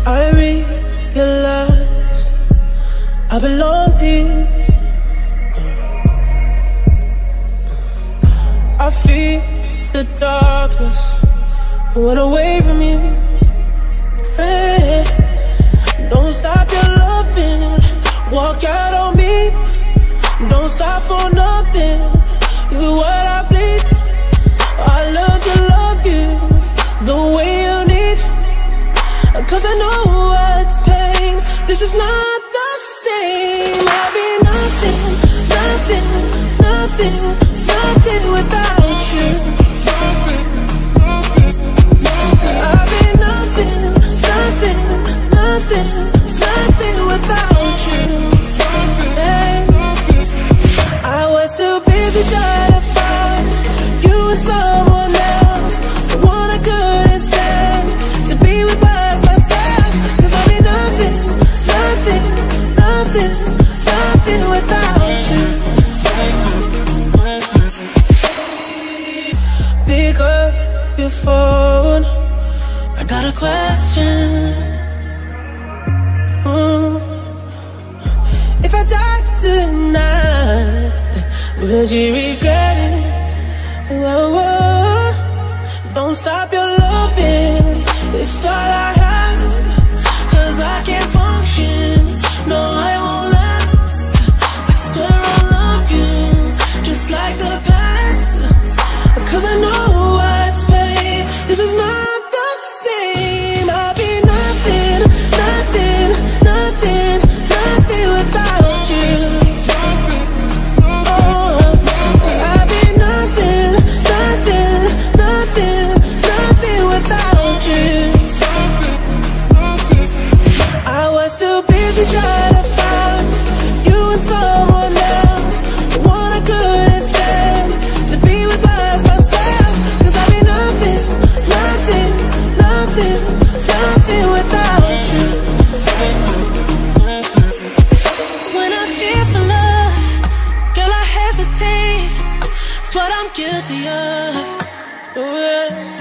I realize I belong to you. I feel the darkness went away from you. Hey, don't stop your loving, walk out on me. Don't stop for nothing, you're what I bleed. I learned to love you the way you need, 'cause I know what's pain. This is not the same. I'll be nothing, nothing, nothing, nothing without you. I'll be nothing, nothing, nothing, nothing without you. Hey. I was too busy trying to find you and someone else, the one I couldn't stand to be with by myself. 'Cause I'll be nothing, nothing, nothing, nothing without you. Pick up your phone, I got a question. If I die tonight, would you regret it? Whoa, whoa. Don't stop your loving, it's all I have. 'Cause I can't function, no I won't last. I swear I love you, just like the past. 'Cause I know what's pain, this is not the same. I'll be nothing, nothing, nothing, nothing without you. Oh, I'll be nothing, nothing, nothing, nothing without you. I was too busy trying to find you and someone else, the one I couldn't stand to be with by myself. 'Cause I'll be nothing, nothing, nothing, nothing without you. When I fear for love, girl, I hesitate. It's what I'm guilty of. Oh, yeah.